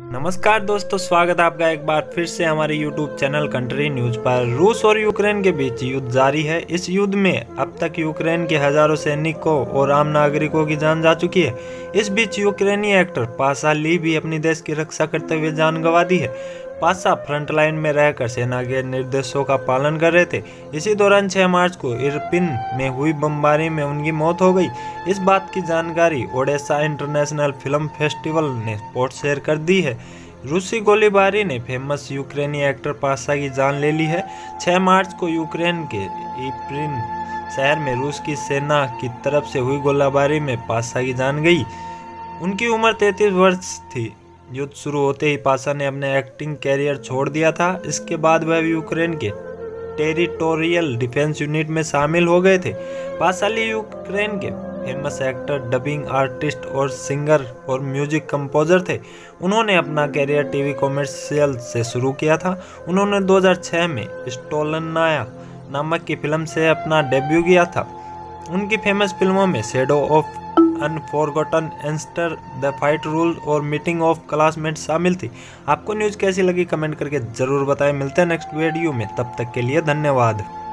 नमस्कार दोस्तों, स्वागत है आपका एक बार फिर से हमारे YouTube चैनल कंट्री न्यूज पर। रूस और यूक्रेन के बीच युद्ध जारी है। इस युद्ध में अब तक यूक्रेन के हजारों सैनिकों और आम नागरिकों की जान जा चुकी है। इस बीच यूक्रेनी एक्टर पाशा ली भी अपनी देश की रक्षा करते हुए जान गंवा दी है। पाशा फ्रंट लाइन में रहकर सेना के निर्देशों का पालन कर रहे थे। इसी दौरान 6 मार्च को इरपिन में हुई बमबारी में उनकी मौत हो गई। इस बात की जानकारी ओडेसा इंटरनेशनल फिल्म फेस्टिवल ने रिपोर्ट शेयर कर दी है। रूसी गोलीबारी ने फेमस यूक्रेनी एक्टर पाशा की जान ले ली है। 6 मार्च को यूक्रेन के इरपिन शहर में रूस की सेना की तरफ से हुई गोलीबारी में पाशा की जान गई। उनकी उम्र 33 वर्ष थी। युद्ध शुरू होते ही पाशा ने अपने एक्टिंग कैरियर छोड़ दिया था। इसके बाद वह यूक्रेन के टेरिटोरियल डिफेंस यूनिट में शामिल हो गए थे। पाशा ली यूक्रेन के फेमस एक्टर, डबिंग आर्टिस्ट और सिंगर और म्यूजिक कंपोजर थे। उन्होंने अपना कैरियर टीवी कॉमर्शियल से शुरू किया था। उन्होंने 2006 में स्टोलनाया नामक की फिल्म से अपना डेब्यू किया था। उनकी फेमस फिल्मों में shadow of unforgotten, ancestor, the fight rule और मीटिंग ऑफ क्लासमेट्स शामिल थी। आपको न्यूज़ कैसी लगी कमेंट करके जरूर बताएं। मिलते हैं नेक्स्ट वीडियो में, तब तक के लिए धन्यवाद।